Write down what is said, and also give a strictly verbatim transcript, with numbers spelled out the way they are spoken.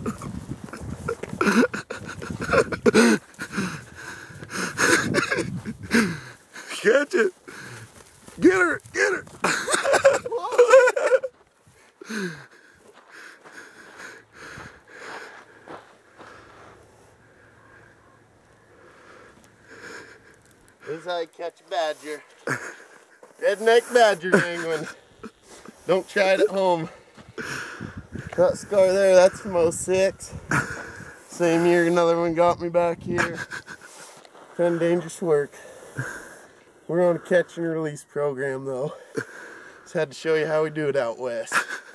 Catch it. Get her. Get her. This is how you catch a badger. Redneck badger wrangling. Don't try it at home. That scar there, that's from oh six. Same year another one got me back here. Kind of dangerous work. We're on a catch and release program though. Just had to show you how we do it out west.